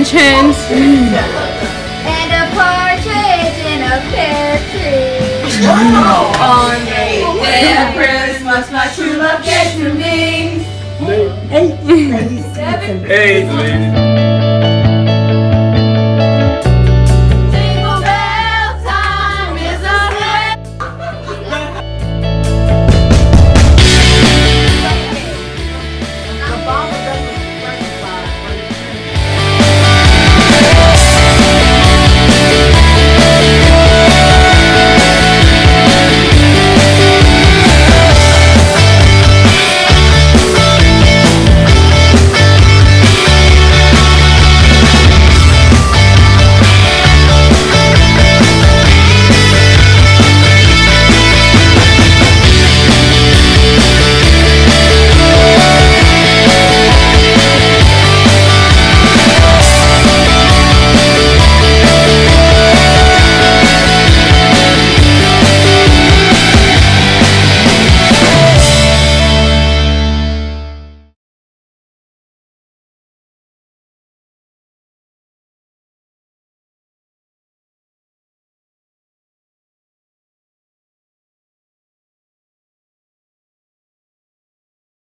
Congratulations. And a partridge in a pear tree. On the day of Christmas, my true love gave to me. 8 ladies. 7. 8 ladies.